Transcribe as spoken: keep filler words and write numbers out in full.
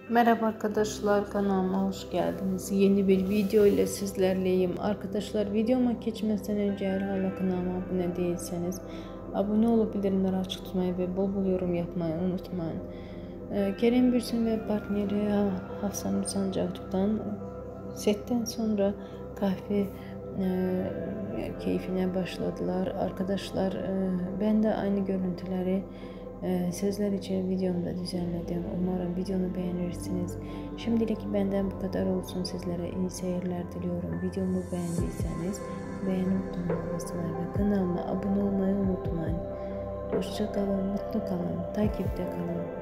Merhaba arkadaşlar, kanalıma hoş geldiniz. Yeni bir video ile sizlerleyim. Arkadaşlar, videoma geçmeden önce eğer hala kanalıma abone değilseniz abone olup bildirimleri açık tutmayı ve bol bol yorum yapmayı unutmayın. Ee, Kerem Bürsin ve partneri Hafsan Sancaktuğ'dan setten sonra kahve e, keyfine başladılar. Arkadaşlar, e, ben de aynı görüntüleri Ee, sizler için videomda düzenledim. Umarım videomu beğenirsiniz. Şimdilik benden bu kadar olsun. Sizlere iyi seyirler diliyorum. Videomu beğendiyseniz beğeni butonuna basmayı ve kanalıma abone olmayı unutmayın. Hoşça kalın, mutlu kalın, takipte kalın.